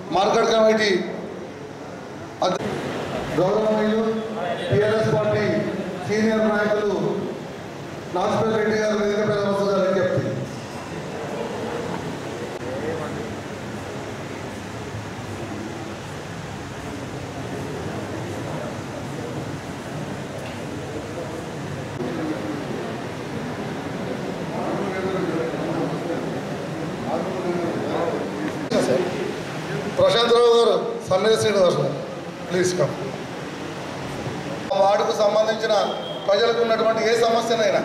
Market committee గౌరవనీయులు TRS party senior నాయకులు నాస్పల్ రెడ్డి గారు వేదికపై వస్తున్నారు విజ్ఞప్తి. ప్రశాంతరావు గారు సమ్మె శ్రీనివాస్ గారు ప్లీజ్ కమ్. వార్డుకు సంబంధించిన ప్రజలకు ఉన్నటువంటి ఏ సమస్యనైనా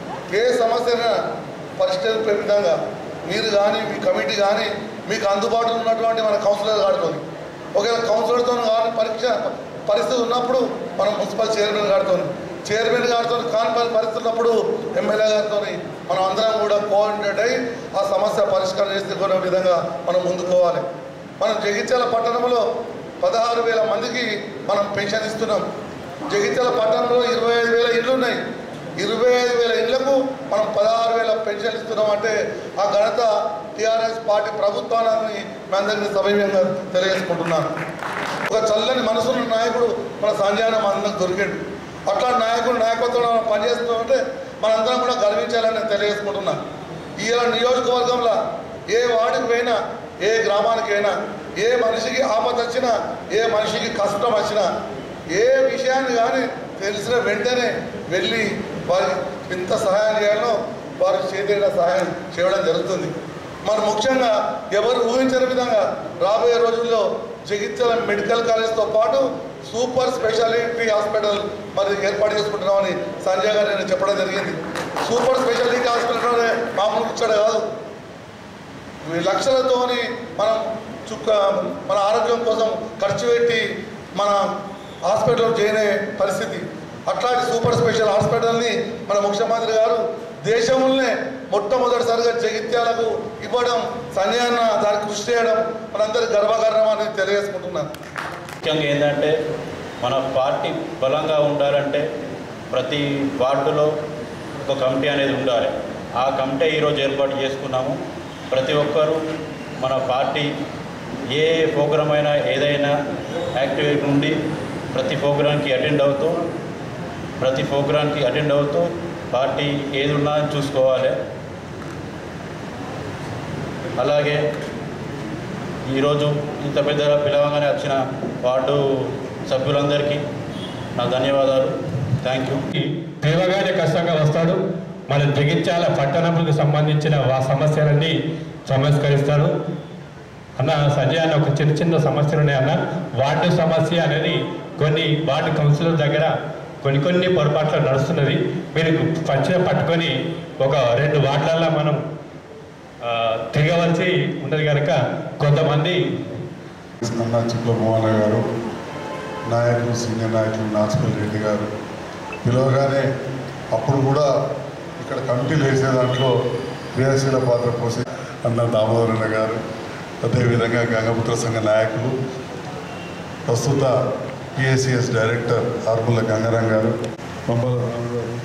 పరిష్కరించే విధంగా మీరు కానీ మీ కమిటీ కానీ మీకు అందుబాటులో ఉన్నటువంటి మన కౌన్సిలర్ గారితో, ఒకవేళ కౌన్సిలర్తో కానీ పరిస్థితి ఉన్నప్పుడు మనం మున్సిపల్ చైర్మన్ గారితో కాని పరిస్థితి ఉన్నప్పుడు ఎమ్మెల్యే గారితో మనం అందరం కూడా కోఆర్డినేట్ అయ్యి ఆ సమస్య పరిష్కారం చేసుకునే విధంగా మనం ముందుకోవాలి. మనం జగిత్యాల పట్టణంలో 16,000 మందికి మనం పెన్షన్ ఇస్తున్నాం. జగిత్యాల పట్టణంలో 25,000 ఇళ్ళు ఉన్నాయి. 25,000 ఇళ్లకు మనం 16,000 పెన్షన్ ఇస్తున్నాం అంటే ఆ ఘనత టీఆర్ఎస్ పార్టీ ప్రభుత్వాన్ని మీ అందరికీ సభ్యంగా తెలియజేసుకుంటున్నాను. ఒక చల్లని మనసున్న నాయకుడు మన సంజయన అందరికి దొరికాడు. అట్లా నాయకత్వంలో మనం పనిచేస్తున్నామంటే మనందరం కూడా గర్వించాలని నేను తెలియజేసుకుంటున్నాను. ఈ నియోజకవర్గంలో ఏ వార్డుకి పోయినా, ఏ గ్రామానికి అయినా, ఏ మనిషికి ఆపద వచ్చినా, ఏ మనిషికి కష్టం వచ్చినా, ఏ విషయాన్ని కానీ తెలిసిన వెంటనే వెళ్ళి వారికి ఎంత సహాయం చేయాలో వారు చేతిలో సహాయం చేయడం జరుగుతుంది. మరి ముఖ్యంగా ఎవరు ఊహించని విధంగా రాబోయే రోజుల్లో జగిత్యాల మెడికల్ కాలేజ్తో పాటు సూపర్ స్పెషాలిటీ హాస్పిటల్ మరి ఏర్పాటు చేసుకుంటున్నామని సంజయ్ గారు నేను చెప్పడం జరిగింది. సూపర్ స్పెషాలిటీ హాస్పిటల్ మామూలు ఇచ్చడం కాదు, లక్షలతోని మనం మన ఆరోగ్యం కోసం ఖర్చు పెట్టి మన హాస్పిటల్లో చేరే పరిస్థితి. అట్లాంటి సూపర్ స్పెషల్ హాస్పిటల్ని మన ముఖ్యమంత్రి గారు దేశంలోనే మొట్టమొదటిసారిగా జగిత్యాలకు ఇవ్వడం, సంజయ్ అన్న దానికి కృషి చేయడం మనందరి గర్వకారణం అని తెలియజేసుకుంటున్నాను. ముఖ్యంగా ఏంటంటే మన పార్టీ బలంగా ఉండాలంటే ప్రతి వార్డులో ఒక కమిటీ అనేది ఉండాలి. ఆ కమిటీ ఈరోజు ఏర్పాటు చేసుకున్నాము. ప్రతి ఒక్కరూ మన పార్టీ ఏ ప్రోగ్రాం అయినా ఏదైనా యాక్టివిటీ నుండి ప్రతి ప్రోగ్రాంకి అటెండ్ అవుతూ పార్టీ ఏది ఉన్నా చూసుకోవాలి. అలాగే ఈరోజు ఇంత పెద్ద పిలవగానే వచ్చిన వార్డు సభ్యులందరికీ నా ధన్యవాదాలు. Thank you. పిలవగానే కష్టంగా వస్తాడు. మన జగిత్యాల పట్టణంకు సంబంధించిన సమస్యలన్నీ సమస్కరిస్తాడు. అన్న సంజయ్ అన్న ఒక చిన్న సమస్యలు ఉన్నాయన్న. వార్డు సమస్య అనేది కొన్ని వార్డు కౌన్సిలర్ దగ్గర కొన్ని పొరపాట్లు నడుస్తున్నది. మీరు పట్టుకొని ఒక 2 వార్డులలో మనం తిరగవలసి ఉన్నది కనుక కొంతమంది చిక్కుల గారు, నాయకులు, సీనియర్ నాయకులు నాస్పల్ రెడ్డి గారు పిలవగానే అప్పుడు కూడా ఇక్కడ కమిటీలు వేసే దాంట్లో క్రియాశీల పాత్ర పోసే అన్న దామోదరన్న గారు, అదేవిధంగా గంగపుత్ర సంఘ నాయకులు, ప్రస్తుత పిఎస్సిఎస్ డైరెక్టర్ ఆర్ముల గంగారాం గారు, పంబల రాము గారు,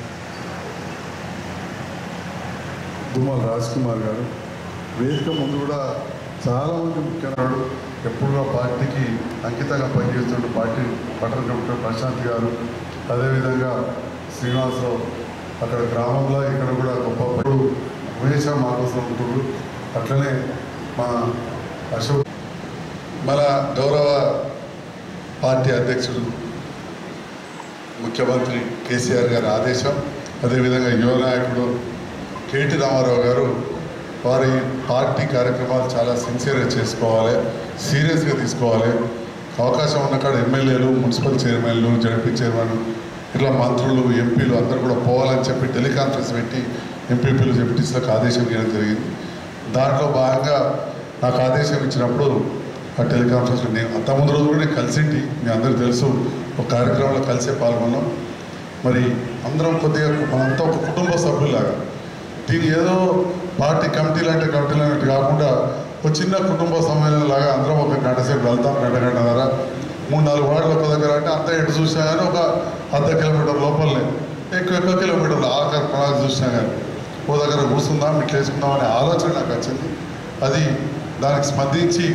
దుమ్మల రాజ్ కుమార్ గారు, వేదిక ముందు కూడా చాలామంది ముఖ్యనాడు ఎప్పుడుగా పార్టీకి అంకితంగా పనిచేస్తున్న పార్టీ పట్టణ కమిటీ ప్రశాంత్ గారు, అదేవిధంగా శ్రీనివాసరావు అక్కడ గ్రామంలో ఇక్కడ కూడా గొప్ప ఉమేష మాకోసం ఉంటున్నారు. అట్లనే మా అశోక్ మన గౌరవ పార్టీ అధ్యక్షుడు ముఖ్యమంత్రి కేసీఆర్ గారి ఆదేశం, అదేవిధంగా యువ నాయకుడు కేటీ రామారావు గారు వారి పార్టీ కార్యక్రమాలు చాలా సిన్సియర్గా చేసుకోవాలి, సీరియస్గా తీసుకోవాలి. అవకాశం ఉన్న కాడ ఎమ్మెల్యేలు, మున్సిపల్ చైర్మన్లు, జడ్పీ చైర్మన్, ఇట్లా మంత్రులు, ఎంపీలు అందరూ కూడా పోవాలని చెప్పి టెలికాన్ఫరెన్స్ పెట్టి ఎంపీపీలు, జడ్పీటీసీలకు ఆదేశం ఇవ్వడం జరిగింది. దాంట్లో భాగంగా నాకు ఆదేశం ఇచ్చినప్పుడు ఆ టెలికాన్ఫరెన్స్ నేను అంతకుముందు రోజు కూడా నేను కలిసింటి, మీ అందరికీ తెలుసు, ఒక కార్యక్రమంలో కలిసే పాల్గొన్నాం. మరి అందరం కొద్దిగా మనంతా ఒక కుటుంబ సభ్యులాగా దీన్ని ఏదో పార్టీ కమిటీలు అంటే కాకుండా ఒక చిన్న కుటుంబ సమ్మేళనం లాగా అందరం ఒక గంట సేపు వెళ్తాం, గంటన్నర, 3-4 వార్డులు ఒక దగ్గర అంటే అంతా ఎటు చూసినా కానీ ఒక అర్ధ కిలోమీటర్ లోపలనే, ఎక్కువ కిలోమీటర్లు ఆఖరి ప్రణాళిక చూసినా కానీ ఓ దగ్గర కూర్చుందాం, ఇట్లా వేసుకుందాం అనే ఆలోచన నాకు వచ్చింది. అది దానికి స్పందించి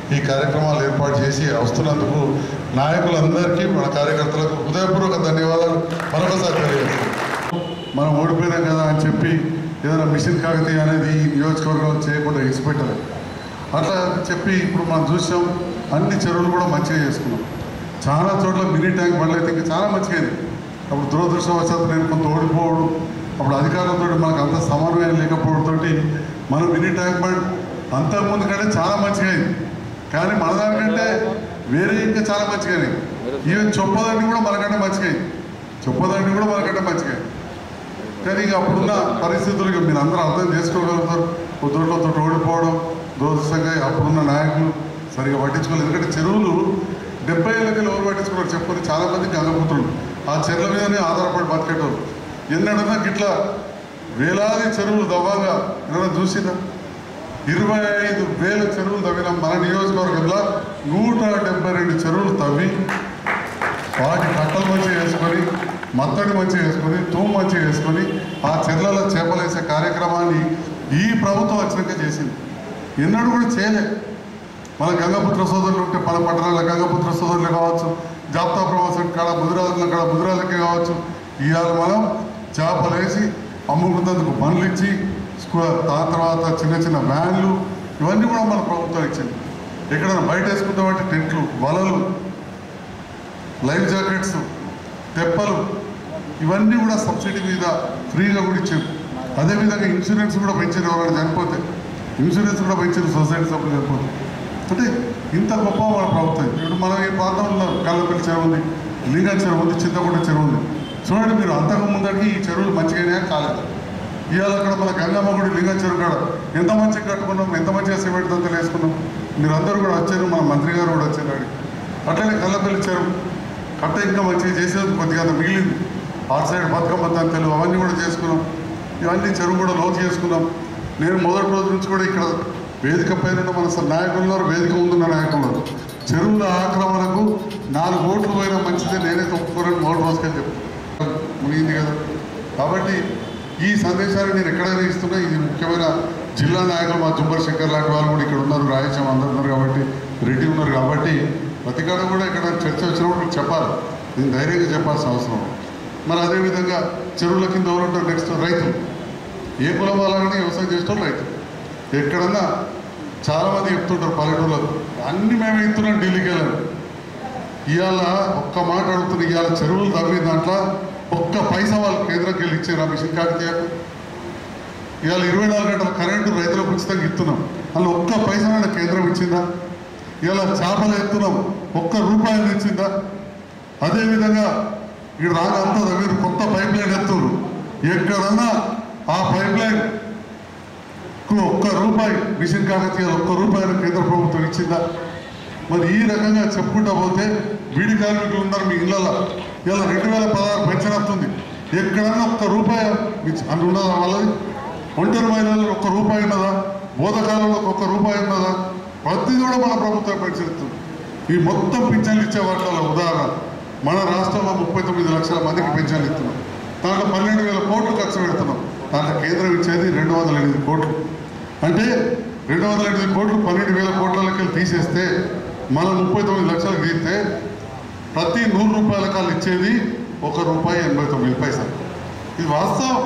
ఈ కార్యక్రమాలు ఏర్పాటు చేసి వస్తున్నందుకు నాయకులందరికీ మన కార్యకర్తలకు హృదయపూర్వక ధన్యవాదాలు మరొకసారి తెలియజేస్తాం. మనం ఓడిపోయినాం కదా అని చెప్పి ఏదైనా మిషన్ కాకతీయ అనేది ఈ నియోజకవర్గంలో చేయకుండా ఇచ్చిపెట్టలేదు. అట్లా చెప్పి ఇప్పుడు మనం చూసాం అన్ని చెరువులు కూడా మంచిగా చేసుకున్నాం. చాలా చోట్ల మినీ ట్యాంక్ బండ్లు అయితే ఇంకా చాలా మంచిగా. అప్పుడు దురదృష్టవశాత్తు నేను కొంత ఓడిపోవడం, అప్పుడు అధికారులతో మనకు అంత సమన్వయం లేకపోవడంతో మనం మినీ ట్యాంక్ బండ్ అంతకుముందు కంటే చాలా మంచిగా అయింది. కానీ మన దానికంటే వేరే ఇంకా చాలా మంచిగా అయింది. ఈవెన్ చొప్పదండి కూడా మనకంటే మంచిగా అయింది. చొప్పదండి కూడా మనకంటే మంచిగా అయింది. కానీ ఇక అప్పుడున్న పరిస్థితులు మీరు అందరూ అర్థం చేసుకోగలుగుతారు. పొద్దులతో ఓడిపోవడం దురదృష్టంగా అప్పుడున్న నాయకులు సరిగా పట్టించుకోలేదు. ఎందుకంటే చెరువులు 70 ఏళ్ళకి ఎవరు పట్టించుకున్నారు చెప్పుకొని చాలామంది గంగపుత్రులు ఆ చెరువుల మీదనే ఆధారపడి బతికేటోళ్ళు. ఎన్నడన్నా గిట్లా వేలాది చెరువులు దవ్వాగా ఏదైనా చూసిందా? 25,000 చెరువులు తవ్వినాం. మన నియోజకవర్గంలో 172 చెరువులు తవ్వి వాటి కట్టలు మంచిగా వేసుకొని, మత్తడి మంచిగా వేసుకొని, తూము మంచిగా వేసుకొని ఆ చెర్లలో చేపలేసే కార్యక్రమాన్ని ఈ ప్రభుత్వం వచ్చినాక చేసింది. ఎన్నడూ కూడా చేయలేదు. మన గంగపుత్ర సోదరులు ఉంటే మన పట్టణాల గంగపుత్ర సోదరులు కావచ్చు, జాబితా ప్రవాసం కాడ ముదిరాజుల కాడ ముదిరాజులకే కావచ్చు, ఇవాళ మనం చేపలేసి అమ్ముకున్నందుకు బండ్లు ఇచ్చి దాని తర్వాత చిన్న చిన్న వ్యాన్లు ఇవన్నీ కూడా మన ప్రభుత్వం ఇచ్చింది. ఎక్కడైనా బయట వేసుకుంటామంటే టెంట్లు, వలలు, లైఫ్ జాకెట్స్, తెప్పలు ఇవన్నీ కూడా సబ్సిడీ మీద ఫ్రీగా కూడా ఇచ్చారు. అదేవిధంగా ఇన్సూరెన్స్ కూడా పెంచారు. ఎవరైనా చనిపోతే ఇన్సూరెన్స్ కూడా పెంచారు. సొసైటీ సభ్యులు చనిపోతే. అంటే ఇంత గొప్ప మన ప్రభుత్వం. ఇప్పుడు మనం ఈ ప్రాంతంలో కల్లపల్లి చెరువు ఉంది, లింగం చెరువు ఉంది, చింతకుంట చెరువు ఉంది. చూడండి మీరు అంతకు ముందరికి ఈ చెరువులు మంచిగానే కాలేదు. ఇవాళ అక్కడ మన గంగమ్మ గుడి లింగం చెరువు కాడ ఎంత మంచిగా కట్టుకున్నాం, ఎంత మంచిగా సిమెంట్ దంతలు వేసుకున్నాం. మీరు అందరూ కూడా వచ్చారు, మన మంత్రి గారు కూడా వచ్చారు. అట్లనే కల్లపల్లి చెరువు కట్ట ఇంకా మంచిగా చేసేది కొద్దిగా అంత మిగిలింది. ఆ సైడ్ బతుకమ్మ దంతలు అవన్నీ కూడా చేసుకున్నాం. ఇవన్నీ చెరువు కూడా లోతు చేసుకున్నాం. నేను మొదటి రోజు నుంచి కూడా ఇక్కడ వేదిక పైన మన నాయకులు, వేదిక ముందున్న నాయకులు చెరువుల ఆక్రమణకు 4 ఓట్లు పోయినా మంచిదే, నేనైతే ఒప్పుకోరని మొదటి రోజుకే చెప్తాను. మునిగింది కదా. కాబట్టి ఈ సందేశాన్ని నేను ఎక్కడైనా ఇస్తున్నా. ఇది ముఖ్యమైన జిల్లా నాయకులు మా జుంబర్ శంకర్ లాంటి వాళ్ళు కూడా ఇక్కడ ఉన్నారు, రాయచం అందరు ఉన్నారు కాబట్టి, రెడ్డి ఉన్నారు కాబట్టి ప్రతి కాడ కూడా ఇక్కడ చర్చ వచ్చినప్పుడు చెప్పాలి. నేను ధైర్యంగా చెప్పాల్సిన అవసరం. మరి అదేవిధంగా చెరువుల కింద ఎవరు ఉంటారు? నెక్స్ట్ రైతులు. ఏ కులం వాళ్ళని వ్యవసాయం చేసేవాళ్ళు రైతులు. ఎక్కడన్నా చాలామంది చెప్తుంటారు పల్లెటూళ్ళకు అన్నీ మేమే ఇస్తున్నాం ఢిల్లీకి వెళ్ళాను. ఇవాళ ఒక్క మాట అడుగుతున్నా, ఇవాళ చెరువులు తవ్విన దాంట్లో ఒక్క పైసా వాళ్ళు కేంద్రంకి వెళ్ళి ఇచ్చారు. ఆ మిషన్ కాకతీయకు ఇవాళ 24 గంటల కరెంటు రైతులకు ఉచితంగా ఇస్తున్నాం. అందులో ఒక్క పైసా కేంద్రం ఇచ్చిందా? ఇవాళ చేపలు ఎత్తున్నాం, ఒక్క రూపాయలు ఇచ్చిందా? అదేవిధంగా ఇక్కడ రాగంతా మీరు కొత్త పైప్ లైన్ ఎత్తున్నారు. ఎక్కడన్నా ఆ పైప్ లైన్ ఒక్క రూపాయి మిషన్ కాకతీయాలు ఒక్క రూపాయలు కేంద్ర ప్రభుత్వం ఇచ్చిందా? మరి ఈ రకంగా చెప్పుకుంటా పోతే బీడి కార్మికులు ఉన్నారు మీ ఇళ్ళల్లో. ఇలా 2016 పెన్షన్ వస్తుంది. ఎక్కడన్నా ఒక్క రూపాయి అంత ఉన్నదా వాళ్ళది? ఒంటరి మహిళలు ఒక్క రూపాయి ఉన్నదా? బోధకాలంలో ఒక్క రూపాయి ఉన్నదా? ప్రతిదీ కూడా మన ప్రభుత్వం పెన్షన్ ఇస్తుంది. ఈ మొత్తం పింఛన్లు ఇచ్చే వాటిలో ఉదాహరణ మన రాష్ట్రంలో 39 లక్షల మందికి పింఛన్లు ఇస్తున్నాం. దాంట్లో 12,000 కోట్లు ఖర్చు పెడుతున్నాం. దాంట్లో కేంద్రం ఇచ్చేది 208 కోట్లు. అంటే 208 కోట్లు 12,000 కోట్లకి తీసేస్తే మనం 39 లక్షలకు తీస్తే ప్రతి 100 రూపాయల కాళ్ళు ఇచ్చేది ₹1.89. ఇది వాస్తవం.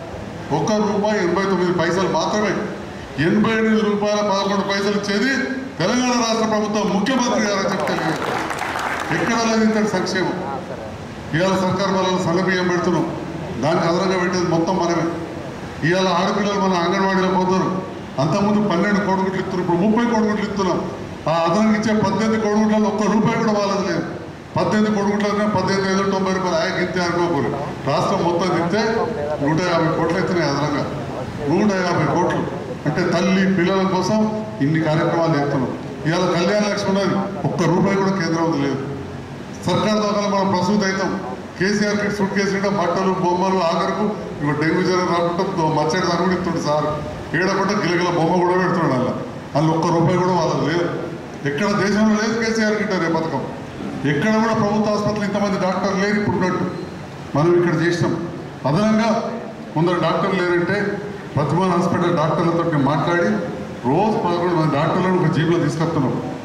₹1.89 మాత్రమే. 88 రూపాయల 11 పైసలు ఇచ్చేది తెలంగాణ రాష్ట్ర ప్రభుత్వం ముఖ్యమంత్రి గారు చెప్తే ఎక్కడ లేదు ఇంత సంక్షేమం. ఇవాళ సర్కారు వాళ్ళని సన్నబియ్యం పెడుతున్నాం. దానికి అదనంగా పెట్టేది మొత్తం మనమే. ఇవాళ ఆడపిల్లలు మన అంగన్వాడీలో పోతారు. అంతకుముందు 12 కోడిగుడ్లు ఇస్తున్నారు, ఇప్పుడు 30 కోడిగుడ్లు ఇస్తున్నాం. ఆ అదనంగా ఇచ్చే 18 కోడిగుడ్లలో ₹1 కూడా వాళ్ళది లేదు. 18 కోడిగుడ్లనే 18,590 రూపాయలు ఆయనకి ఇస్తే అనుకోకూడదు. రాష్ట్రం మొత్తం తింటే 150 కోట్లు అవుతున్నాయి. అదనంగా 150 కోట్లు అంటే తల్లి పిల్లల కోసం ఇన్ని కార్యక్రమాలు చేస్తున్నాం. ఇవాళ కళ్యాణ లక్ష్మి ఉన్నది, ₹1 కూడా కేంద్రం లేదు. సర్కారు దాకా మనం ప్రసూతి అవుతాం. కేసీఆర్ కిట్ సూట్ కేసు నిండా బట్టలు బొమ్మలు ఆఖరకు ఇప్పుడు డెంగ్యూ జ్వరం రాకుండా మచ్చడి దాని కూడా ఇస్తుండే సార్. ఏడకుండా గిలగిల బొమ్మ కూడా పెడుతున్నాడు. అందులో ₹1 కూడా వాళ్ళకి లేదు. ఎక్కడ దేశంలో లేదు కేసీఆర్ కిట్ అనే పథకం. ఎక్కడ కూడా ప్రభుత్వ ఆసుపత్రులు ఇంతమంది డాక్టర్లు లేరు ఇప్పుడు ఉన్నట్టు మనం ఇక్కడ చేసినాం. అదనంగా కొందరు డాక్టర్లు లేరంటే ప్రతిమాన్ హాస్పిటల్ డాక్టర్లతో మాట్లాడి రోజు 11 మంది డాక్టర్లను ఒక జీబులో తీసుకొస్తున్నాం.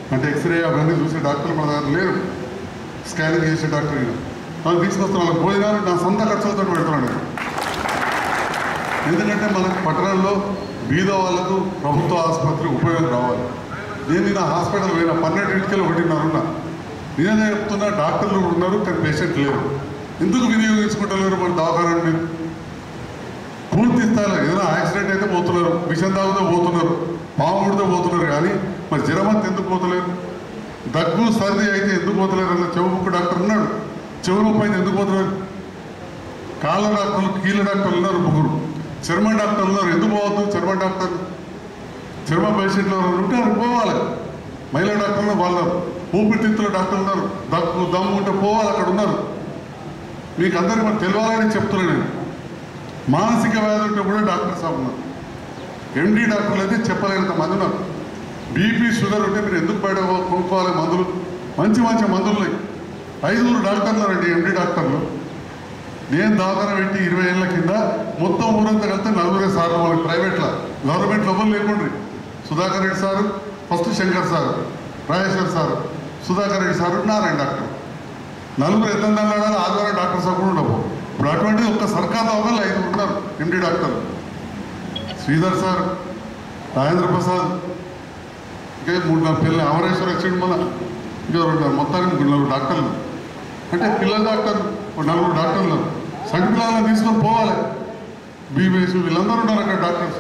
అంటే ఎక్స్రే అవన్నీ చూసే డాక్టర్లు మన దగ్గర లేరు, స్కానింగ్ చేసే డాక్టర్ ఈయన. వాళ్ళు తీసుకొస్తున్న వాళ్ళకి భోజనాలు నా సొంత ఖర్చులతో పెడుతున్నాను నేను. ఎందుకంటే మనకు పట్టణంలో బీద వాళ్ళకు ప్రభుత్వ ఆసుపత్రి ఉపయోగం రావాలి. నేను నా హాస్పిటల్ పోయిన 12 1:30 ఉన్నా. నేనే చెప్తున్నా, డాక్టర్లు ఉన్నారు కానీ పేషెంట్ లేరు. ఎందుకు వినియోగించుకుంటలేరు మన దవాఖానాన్ని? పూర్తి స్థాయిలో ఏదైనా యాక్సిడెంట్ అయితే పోతున్నారు, విషం తాగుతూ పోతున్నారు, పాము ముడితో పోతున్నారు, కానీ మరి జ్వరమంతా ఎందుకు పోతలేరు? దగ్గు సర్ది అయితే ఎందుకు పోతలేరు? అన్న చెవుకు డాక్టర్ ఉన్నాడు, చెవు నొప్పి అయితే ఎందుకు పోతలేరు? కాళ్ళ డాక్టర్లు, కీళ్ళ డాక్టర్లు ఉన్నారు, ముగ్గురు చర్మ డాక్టర్లు ఉన్నారు, ఎందుకు పోవద్దు? చర్మ డాక్టర్లు, చర్మ పేషెంట్లు ఉంటే అది పోవాలి. మహిళా డాక్టర్లు వాళ్ళు, ఊపిరితిత్తుల డాక్టర్లు ఉన్నారు, దగ్గు దమ్ము ఉంటే పోవాలి, అక్కడ ఉన్నారు. మీకు అందరికీ మనం తెలియాలని చెప్తున్నాను నేను. మానసిక వ్యాధి ఉంటే కూడా డాక్టర్ సాబ్ ఉన్నారు, ఎండి డాక్టర్లు అయితే చెప్పలేనంత మంది ఉన్నారు. బీపీ షుగర్ ఉంటే మీరు ఎందుకు బయట కొనుక్కోవాలి మందులు? మంచి మంచి మందులు 5 డాక్టర్లు ఉన్నారండి, ఎండి డాక్టర్లు. నేను దవాఖాన పెట్టి 20 ఏళ్ళ కింద మొత్తం ఊరంతా కలిస్తే 4 సార్లు వాళ్ళకి ప్రైవేట్లో. గవర్నమెంట్లో ఎవరు లేకుండ్రి. Sudhakar Reddy sir, first Shankar sir, Rajeshwar sir, Sudhakar Reddy sir, Narayana doctor. 4 ఎంత అన్నాడు, ఆదివారం డాక్టర్ సార్ కూడా ఉండవు. ఇప్పుడు అటువంటిది ఒక్క సర్కార్ దవాఖానలో 5 ఉన్నారు ఎండి డాక్టర్లు. శ్రీధర్ సార్, రాజేంద్ర ప్రసాద్, ఇంకా 3-4 పిల్లలు, అమరేశ్వర్ వచ్చిండు మన, ఇంకా 2 మొత్తానికి 4 డాక్టర్లు. అంటే పిల్లల డాక్టర్లు 4 డాక్టర్లు. సంటి పిల్లలను తీసుకొని పోవాలి. బీబీఎస్ వీళ్ళందరూ ఉన్నారు అక్కడ డాక్టర్స్.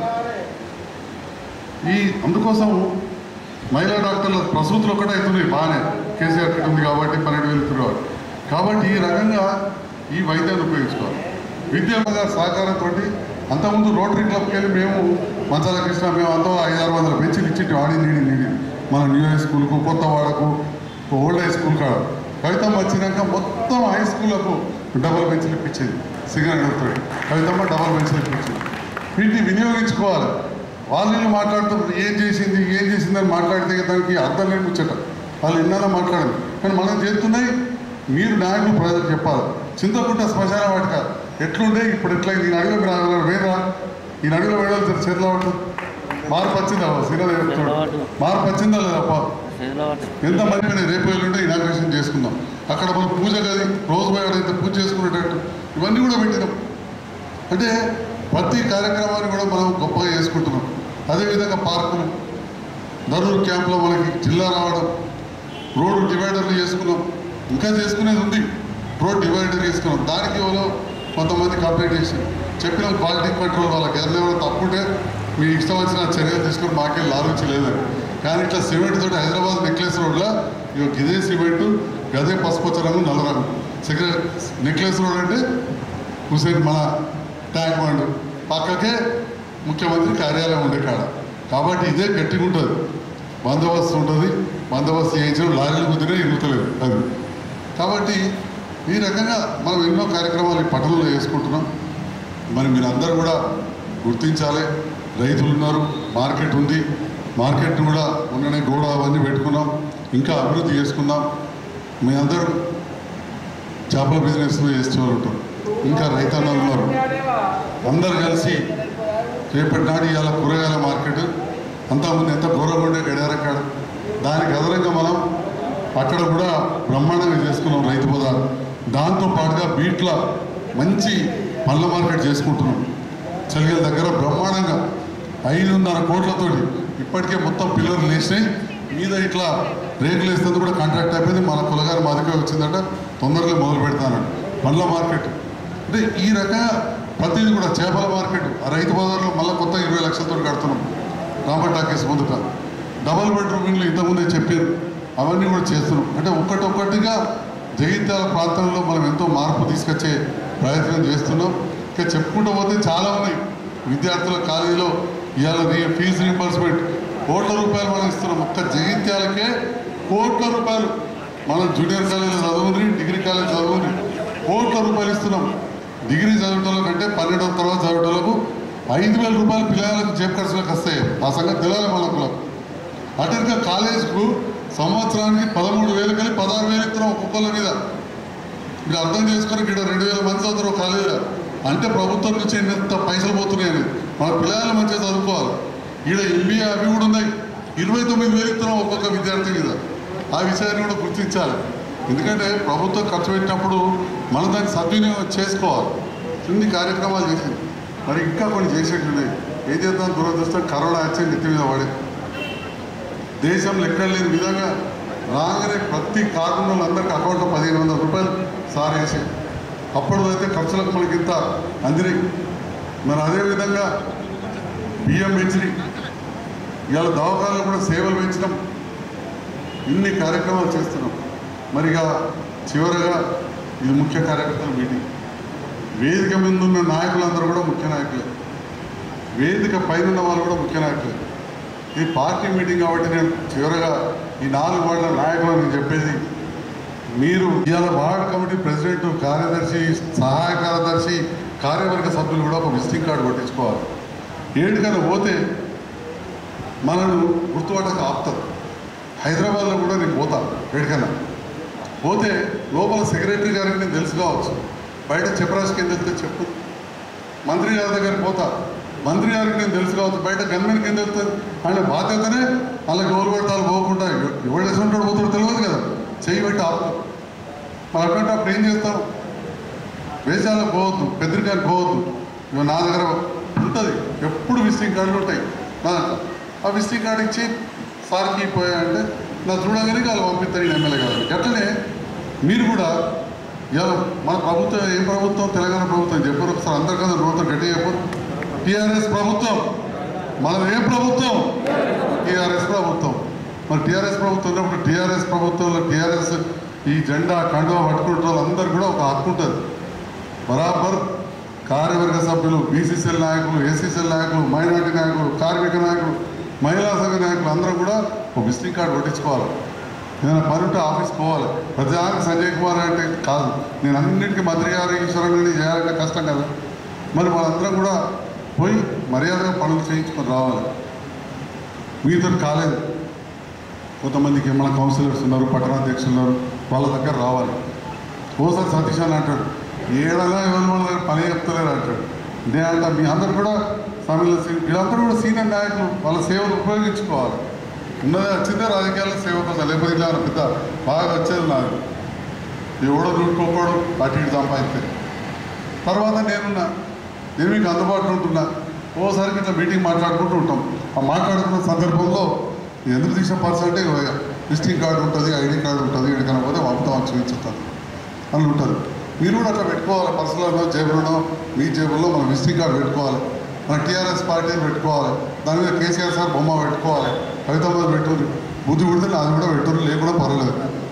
అందుకోసం మహిళా డాక్టర్ల ప్రసూతులు ఒకటే అవుతున్నాయి బాగానే, కేసీఆర్ కిట్ ఉంది కాబట్టి 12,000 తిరగాలి. కాబట్టి ఈ రకంగా ఈ వైద్యాన్ని ఉపయోగించుకోవాలి. విద్యార్థుల సహకారంతో అంతకుముందు రోటరీ క్లబ్కి వెళ్ళి మేము మంచాల కృష్ణ మేము అంతా 500-600 బెంచీలు ఇచ్చి ఆడి నీడి మన న్యూ హై స్కూల్కు, కొత్తవాడకు, ఓల్డ్ హై స్కూల్ కాడ. కవితమ్మ వచ్చినాక మొత్తం హై స్కూళ్ళకు డబల్ బెంచ్లు ఇప్పించేది. సిగరెట్తో కవితమ్మ డబల్ బెంచ్లు ఇప్పించేది. వీటిని వినియోగించుకోవాలి. వాళ్ళు మాట్లాడుతున్నారు ఏం చేసింది అని మాట్లాడితే దానికి అర్థం లేని ముచ్చట. వాళ్ళు ఎన్నైనా మాట్లాడారు, కానీ మనం చేస్తున్నాయి. మీరు నాయకులు ప్రజలకు చెప్పాలి. చింతకుంట శ్మశాన వాటిక ఎట్లుండే ఇప్పుడు ఎట్లయింది? ఈ నడిలో మీరు వేరా, ఈ నడిలో వేడాలి చేతిలో ఉంటుంది. మార్పు వచ్చిందా? సినిమా చెప్తాడు, మార్పు వచ్చిందా లేదా? ఎంతమంది రేపు వెళ్ళుంటే ఇనాగ్రేషన్ చేసుకుందాం. అక్కడ మనం పూజ గది రోజు పోయాడైతే పూజ చేసుకునేటట్టు ఇవన్నీ కూడా పెట్టినాం. అంటే ప్రతి కార్యక్రమాన్ని కూడా మనం గొప్పగా చేసుకుంటున్నాం. అదేవిధంగా పార్కులు, ధరూర్ క్యాంప్లో మనకి జిల్లా రావడం, రోడ్డు డివైడర్లు చేసుకున్నాం. ఇంకా చేసుకునేది ఉంది. రోడ్ డివైడర్ చేసుకున్నాం. దానికి ఎవరో కొంతమంది కంప్లైంట్ చేసి చెప్పిన క్వాలిటీ కంట్రోల్ వాళ్ళకి ఏదైనా తప్పుంటే మీ ఇష్టం వచ్చిన చర్యలు తీసుకొని మాకే లాభించలేదని. కానీ ఇట్లా సిమెంట్ తోటి హైదరాబాద్ నెక్లెస్ రోడ్లో ఇదే సిమెంటు, గదే పసుపచ్చ రంగు, నల్ల రంగు నెక్లెస్ రోడ్ అంటే హుసేన్ మన ట్యాంక్ బండ్ పక్కకే ముఖ్యమంత్రి కార్యాలయం ఉండే కాడ. కాబట్టి ఇదే గట్టిగా ఉంటుంది, బందోబస్తు ఉంటుంది. బందోబస్తు చేయించడం లారీలు కుదిరే ఇరుగుతలేదు అది. కాబట్టి ఈ రకంగా మనం ఎన్నో కార్యక్రమాలు ఈ పట్టణంలో చేసుకుంటున్నాం. మరి మీరందరూ కూడా గుర్తించాలి. రైతులు ఉన్నారు, మార్కెట్ ఉంది. మార్కెట్ కూడా ఉన్ననే గోడ అవన్నీ పెట్టుకున్నాం. ఇంకా అభివృద్ధి చేసుకుందాం. మీ అందరూ చేపల బిజినెస్లో చేసే వాళ్ళు ఉంటారు, ఇంకా రైతన్నలు ఉన్నారు. అందరు కలిసి రేపటి నాడు ఇవాళ కూరగాయల మార్కెట్ అంతకుముందు ఎంత ఘోరంగా ఉండే గడియారక్కడ, దానికి అదనంగా మనం అక్కడ కూడా బ్రహ్మాండంగా చేసుకున్నాం రైతు బజార్. దాంతో పాటుగా బీట్ల మంచి పళ్ళ మార్కెట్ చేసుకుంటున్నాం. చలిగల దగ్గర బ్రహ్మాండంగా 5.5 కోట్లతోటి ఇప్పటికే మొత్తం పిల్లర్లు వేసినాయి. మీద ఇట్లా రేకులు వేస్తుంది కూడా కాంట్రాక్ట్ అయిపోయింది. మన కులగారి మాదిగా వచ్చిందట, తొందరగా మొదలు పెడతానని. పళ్ళ మార్కెట్ అంటే ఈ రకంగా ప్రతిదీ కూడా. చేపల మార్కెట్ ఆ రైతు బజార్లో మళ్ళీ కొత్త 20 లక్షలతో కడుతున్నాం. రాబర్ట్ టాకీస్ ముందుట డబల్ బెడ్రూమ్ ఇల్లు ఇంతకుముందే చెప్పారు, అవన్నీ కూడా చేస్తున్నాం. అంటే ఒక్కటొక్కటిగా జగిత్యాల ప్రాంతంలో మనం ఎంతో మార్పు తీసుకొచ్చే ప్రయత్నం చేస్తున్నాం. ఇంకా చెప్పుకుంటూ పోతే చాలా ఉన్నాయి. విద్యార్థుల కాలేజీలో ఇవాళ ఫీజు రీంబర్స్మెంట్ కోట్ల రూపాయలు మనం ఇస్తున్నాం. ఒక్క జగిత్యాలకే కోట్ల రూపాయలు. మనం జూనియర్ కాలేజీలో చదువుని, డిగ్రీ కాలేజ్ చదువుని కోట్ల రూపాయలు ఇస్తున్నాం. డిగ్రీ చదివేటోళ్ళ కంటే 12వ తరగతి చదివేటోళ్ళకు 5,000 రూపాయలు పిల్లలకు జేబు ఖర్చులకు వస్తాయి. ఆ సంగతి తెలియాలి మనకు. అటెన్గా కాలేజ్కు సంవత్సరానికి 13,000 కలిపి 16,000 ఇస్తున్నాం ఒక్కొక్కళ్ళ మీద. మీరు అర్థం చేసుకొని ఇక్కడ 2,000 మంది చదువుతారు కాలేజీలో. అంటే ప్రభుత్వం నుంచి ఎంత పైసలు పోతున్నాయని. మన పిల్లలు మంచిగా చదువుకోవాలి. ఈడ ఎంబీఏ అవి కూడా ఉన్నాయి. 29,000 ఇస్తున్నాం ఒక్కొక్క విద్యార్థి మీద. ఆ విషయాన్ని కూడా గుర్తించాలి. ఎందుకంటే ప్రభుత్వం ఖర్చు పెట్టినప్పుడు మనం దాన్ని సద్వినియోగం చేసుకోవాలి. ఇన్ని కార్యక్రమాలు చేసింది, మరి ఇంకా కొన్ని చేసేట్టున్నాయి. ఏం చేద్దాం, దురదృష్టం కరోనా వచ్చి నెత్తి మీద పడే దేశంలో ఎక్కడ లేని విధంగా రాగానే ప్రతి కార్మికులందరికీ అకౌంట్లో 1,500 రూపాయలు సార్ వేసి, అప్పుడు అయితే ఖర్చులకు మనకి ఇంత అందినాయి. మరి అదేవిధంగా బియ్యం పెంచినాయి, ఇవాళ దవాఖానాలు కూడా సేవలు పెంచడం, ఇన్ని కార్యక్రమాలు చేస్తున్నాం. మరిగా చివరగా ఇది ముఖ్య కార్యకర్తల మీటింగ్. వేదిక మీద ఉన్న నాయకులందరూ కూడా ముఖ్య నాయకులే, వేదిక పైన ఉన్న వాళ్ళు కూడా ముఖ్య నాయకులే. ఇది పార్టీ మీటింగ్ కాబట్టి నేను చివరగా ఈ 4 వార్డుల నాయకులను నేను చెప్పేది, మీరు ఇవాళ వార్డ్ కమిటీ ప్రెసిడెంట్, కార్యదర్శి, సహాయ కార్యదర్శి, కార్యవర్గ సభ్యులు కూడా ఒక విజిటింగ్ కార్డు కొట్టించుకోవాలి. ఏడుకైనా పోతే మనను గుర్తుపట్టక ఆపుతారు. హైదరాబాద్లో కూడా నేను పోతాను, ఏడుకైనా పోతే లోపల సెక్రటరీ గారికి నేను తెలుసు కావచ్చు, బయట చెప్పరాజుకి ఏం తెలుస్తే చెప్పు. మంత్రి గారి దగ్గరికి పోతా, మంత్రి గారికి నేను తెలుసు కావచ్చు, బయట గవర్నమెంట్కి ఏం తెలుస్తుంది. ఆయన బాధ్యతనే అలా గోలు కొడతాలు పోకుండా ఎవరు చేసుకుంటాడు పోతాడో తెలియదు కదా, చెయ్యి పెట్టి ఆపుతారు. మరి అటువంటి అప్పుడు ఏం చేస్తాం, వేషాలకు పోవద్దు, పెద్దరికానికి పోవద్దు. ఇవి నా దగ్గర ఉంటుంది, ఎప్పుడు విజిటింగ్ కార్డులు ఉంటాయి నా దాంట్లో. ఆ విజిటింగ్ కార్డు ఇచ్చి సార్కి పోయాయంటే నా చూడగానే వాళ్ళు పంపిస్తారు ఎమ్మెల్యే గారు. అట్లనే మీరు కూడా ఇవాళ మన ప్రభుత్వం ఏం ప్రభుత్వం, తెలంగాణ ప్రభుత్వం చెప్పారు ఒకసారి అందరికన్నా ప్రభుత్వం గట్టి చెప్పారు. టీఆర్ఎస్ ప్రభుత్వం. మనం ఏం ప్రభుత్వం? టీఆర్ఎస్ ప్రభుత్వం. మరి టీఆర్ఎస్ ప్రభుత్వం ఉన్నప్పుడు టీఆర్ఎస్ ప్రభుత్వంలో టీఆర్ఎస్ ఈ జెండా కండువా పట్టుకుంటున్న వాళ్ళందరూ కూడా ఒక హక్కు ఉంటుంది. బరాబర్ కార్యవర్గ సభ్యులు, బీసీసీఎల్ నాయకులు, ఏసీసీఎల్ నాయకులు, మైనార్టీ నాయకులు, కార్మిక నాయకులు, మహిళా సంఘ నాయకులు అందరూ కూడా ఒక విజిటింగ్ కార్డు కొట్టించుకోవాలి. ఏదైనా పని ఉంటే ఆఫీస్కి పోవాలి. ప్రతిదానికి సంజయ్ కుమార్ అంటే కాదు, నేను అన్నింటికీ మంత్రి గారు ఈశ్వరుని చేయాలంటే కష్టం కదా. మరి వాళ్ళందరం కూడా పోయి మర్యాదగా పనులు చేయించుకొని రావాలి. మీతో కాలేదు, కొంతమందికి మన కౌన్సిలర్స్ ఉన్నారు, పట్టణాధ్యక్షులు ఉన్నారు, వాళ్ళ దగ్గర రావాలి. ఓసారి సతీష్ అని అంటాడు, ఏడలా ఎవరు వాళ్ళ దగ్గర పని చెప్తలేరు అంటాడు. నేనంట మీ అందరు కూడా తమిళ వీళ్ళందరూ కూడా సీనియర్ నాయకులు, వాళ్ళ సేవలు ఉపయోగించుకోవాలి. ఉన్నది వచ్చిందే రాజకీయాల్లో సేవ కోసం, లేకపోతే ఇలా పెద్ద బాగా వచ్చేది నాకు. ఎవడో చూడుకోకూడదు, అటు ఇటు సంపాదిస్తే. తర్వాత నేను మీకు అందుబాటులో ఉంటున్నా. ఓసారికి ఇట్లా మీటింగ్ మాట్లాడుకుంటూ ఉంటాం. ఆ మాట్లాడుకున్న సందర్భంలో ఎందుకు తీసిన పర్సన్ అంటే విజిటింగ్ కార్డు ఉంటుంది, ఐడి కార్డు ఉంటుంది, ఎక్కడికైనా పోతే పంపుతామని చూపించుతాను అని ఉంటుంది. మీరు కూడా అట్లా పెట్టుకోవాలి. పర్సనల్లో జేబులో, మీ జేబుల్లో మనం విజిటింగ్ కార్డు పెట్టుకోవాలి. మన టీఆర్ఎస్ పార్టీని పెట్టుకోవాలి. దాని మీద కేసీఆర్ సార్ బొమ్మ పెట్టుకోవాలి. కవితలో పెట్టుకుని బుద్ధి పుడితే నాది కూడా పెట్టుకుని లేకుండా పర్వాలేదు.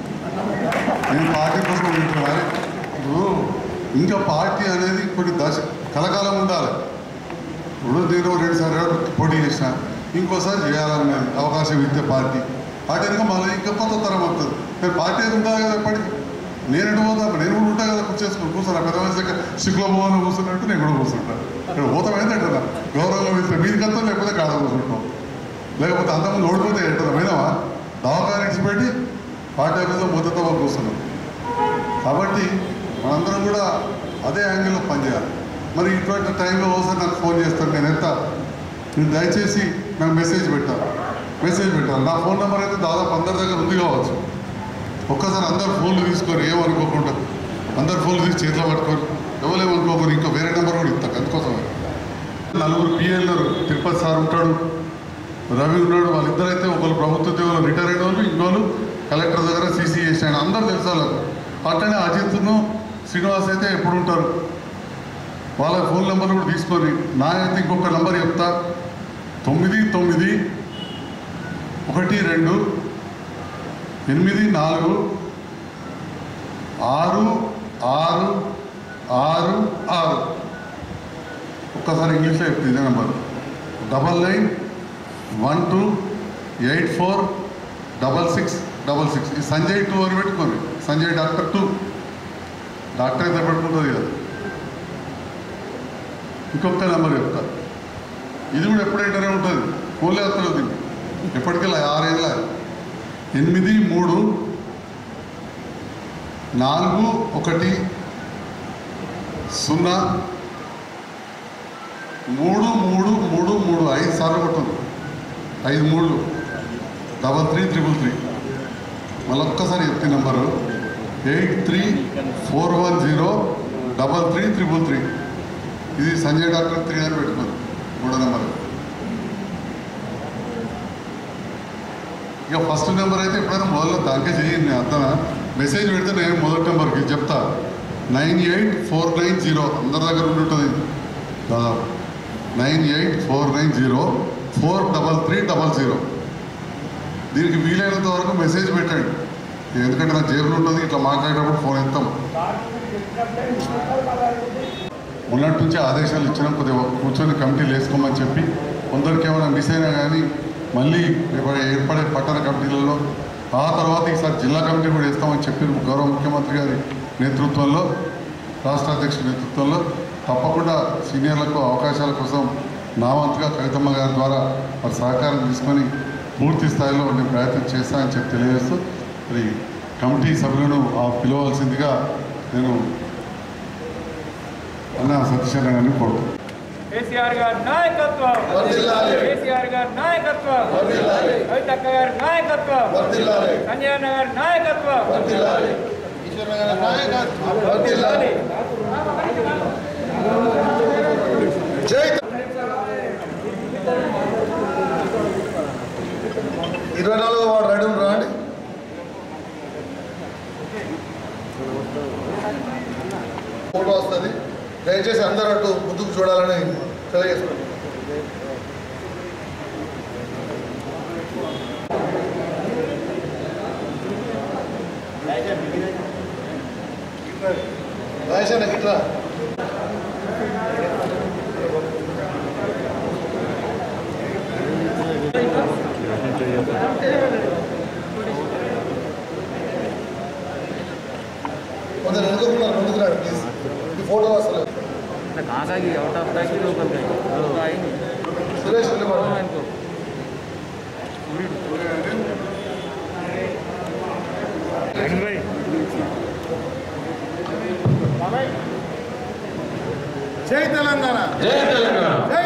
నేను పార్టీ కోసం పెట్టుకోవాలి. ఇప్పుడు ఇంకా పార్టీ అనేది కొన్ని కలకాలం ఉండాలి. ఇప్పుడు నేను 2 సార్లు పోటీ చేసిన, ఇంకోసారి చేయాలనేది అవకాశం ఇస్తే పార్టీ ఇంకా మళ్ళీ ఇంకా కొత్త తరం వస్తుంది. నేను పార్టీ అయితే ఉండాలి కదా ఎప్పటికీ. నేను ఎటు పోతా, నేను కూడా ఉంటా కదా, కూర్చొని పెద్ద మనిషి దగ్గర శిఖుల భవన్లో కూర్చున్నట్టు నేను కూడా కూర్చుంటాను. ఇక్కడ పోతాం ఏంటంటే గౌరవంగా వెళ్తే మీది కత్తా, లేకపోతే కాడ కూర్చుంటాం. లేకపోతే అంతకుముందు ఓడిపోతే ఏంటో పోయినావా, దవాఖాన ఇచ్చిపెట్టి పార్టీ ఆఫీస్లో మొదటితో కూర్చున్నాం. కాబట్టి మనందరం కూడా అదే యాంగిల్లో పనిచేయాలి. మరి ఇటువంటి టైంలో ఒకసారి నాకు ఫోన్ చేస్తాను, నేను దయచేసి నాకు మెసేజ్ పెట్టాను. నా ఫోన్ నెంబర్ అయితే దాదాపు అందరి దగ్గర ఉంది కావచ్చు. ఒక్కసారి అందరు ఫోన్లు తీసుకొని ఏమనుకోకుండా, అందరు ఫోన్లు తీసి చేతిలో పట్టుకొని ఎవరేమనుకోకుండా ఇంకో వేరే నెంబర్ కూడా ఇస్తాను. అందుకోసమే 4 పిఎల్లు, తిరుపతి సార్ ఉంటాడు, రవి ఉన్నాడు. వాళ్ళిద్దరైతే ఒకరు ప్రభుత్వ ఉద్యోగంలో రిటైర్ అయిన వాళ్ళు, ఇంకోళ్ళు కలెక్టర్ దగ్గర సీసీ చేసాడు. అందరూ తెలుసు వాళ్ళకు. అట్లనే అజిత్ను, శ్రీనివాస్ అయితే ఎప్పుడు ఉంటారు. వాళ్ళ ఫోన్ నెంబర్లు కూడా తీసుకొని నా అయితే ఇంకొక నెంబర్ చెప్తా, 9912846666. ఒక్కసారి ఇంగ్లీష్లో చెప్తుంది ఇదే నెంబర్, 9912846666. ఈ సంజయ్ 2 అని పెట్టుకోండి. సంజయ్ డాక్టర్ 2, డాక్టర్ అయితే పెట్టుకుంటుంది కదా. ఇంకొక నెంబర్ చెప్తా, ఇది కూడా ఎప్పుడైతేనే ఉంటుంది. ఫోన్లే వస్తుంది దీన్ని ఎప్పటికెళ్ళా 6 ఏళ్ళ 8314103333. 5 సార్లు కొట్టుంది, 5 3 3333 మళ్ళొక్కసారి చెప్తే నెంబరు 8341033333. ఇది సంజయ్ డాక్టర్ 3 అని పెట్టుకోండి 3వ నెంబర్. ఇక ఫస్ట్ నెంబర్ అయితే ఎప్పుడైనా మొదలు దానికే చేయండి. అర్థనా మెసేజ్ పెడితే నేను మొదటి నెంబర్కి చెప్తా 98490 అందరి దగ్గర ఉంటుంటుంది దాదాపు 984904330. దీనికి వీలైనంత వరకు మెసేజ్ పెట్టండి, ఎందుకంటే నా జేబులో ఉంటుంది. ఇట్లా మాట్లాడేటప్పుడు ఫోన్ ఎత్తాం. మొన్నటి నుంచి ఆదేశాలు ఇచ్చినాం, కొద్దిగా కూర్చొని కమిటీలు వేసుకోమని చెప్పి. కొందరికి ఏమైనా మిస్ అయినా కానీ మళ్ళీ ఏర్పడే పట్టణ కమిటీలలో ఆ తర్వాత ఈసారి జిల్లా కమిటీ కూడా వేస్తామని చెప్పి గౌరవ ముఖ్యమంత్రి గారి నేతృత్వంలో, రాష్ట్ర అధ్యక్షుడి నేతృత్వంలో తప్పకుండా సీనియర్లకు అవకాశాల కోసం నా వంతుగా కవితమ్మ గారి ద్వారా వారి సహకారం తీసుకొని పూర్తి స్థాయిలో నేను ప్రయత్నం చేస్తానని చెప్పి తెలియజేస్తూ మరి కమిటీ సభ్యులను పిలవలసిందిగా నేను అన్న సతీష్ అన్న గారిని కోరుతున్నాను. కేసీఆర్ గారి నాయకత్వం, కేసీఆర్ గారి నాయకత్వం, కవితక్క గారి నాయకత్వం, సంజయ్ అన్న గారి నాయకత్వం, జై 24వ వార్డు రెడీ రాండి. ఫోటో వస్తుంది, దయచేసి అందరూ అటు ముందుకు చూడాలని తెలియజేసుకోండి. రాజేష్ ఇట్లా కొందరు ఎన్నుకున్నారు, ముందుకు రాడు ప్లీజ్. ఈ ఫోటో వస్తలేదు. సురేష్ జై తెలంగాణ, జై తెలంగాణ, జై